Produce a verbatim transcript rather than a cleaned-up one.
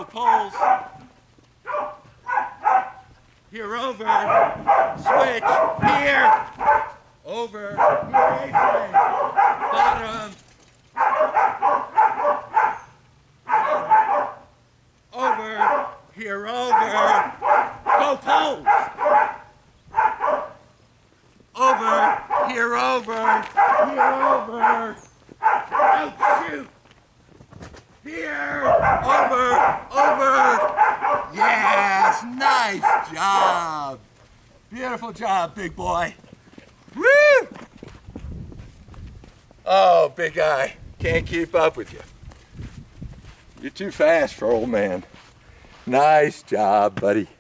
poles. Here over. Switch. Here. Over. Here A-frame. Bottom. Over. Here over. Go poles. Over. Here over. Here over. Out shoot. Here. Over. Over. Yes. Nice job. Beautiful job, big boy. Woo! Oh, big guy. Can't keep up with you. You're too fast for old man. Nice job, buddy.